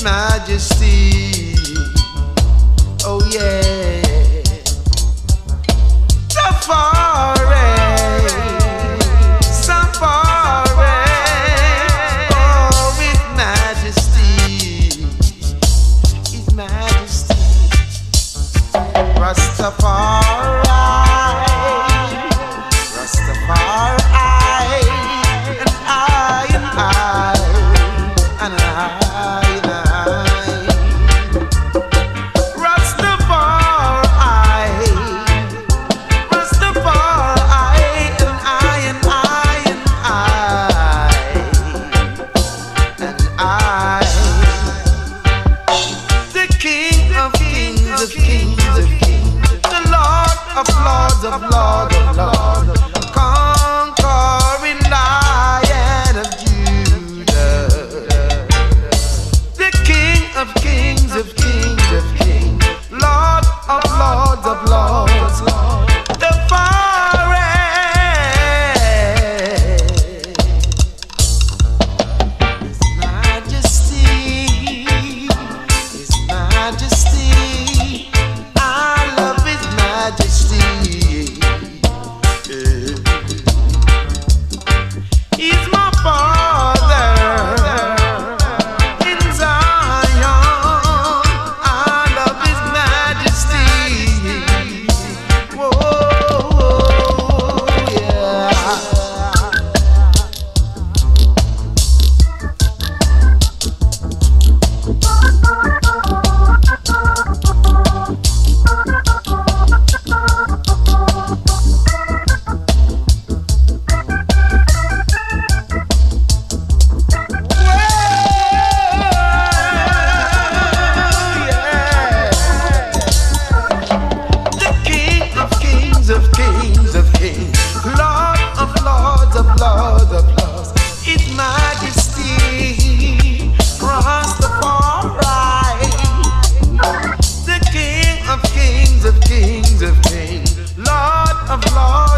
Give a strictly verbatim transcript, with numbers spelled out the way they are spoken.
Majesty. Oh yeah, Safari, Safari. Oh, His Majesty, His Majesty, Rastafari, Rastafari, and I, and I, and I. Of lords, of lords, of lords, conquering Lion of Judah, the King of kings, of kings, of kings, Lord of lords, of lords, the forest, His Majesty, His Majesty, I love His Majesty. He's my Father in Zion. I love His Majesty. Whoa, yeah. Kings of kings, Lord of lords, of lords, of lords, His Majesty, Rastafari, the King of kings, of kings, of kings, Lord of lords.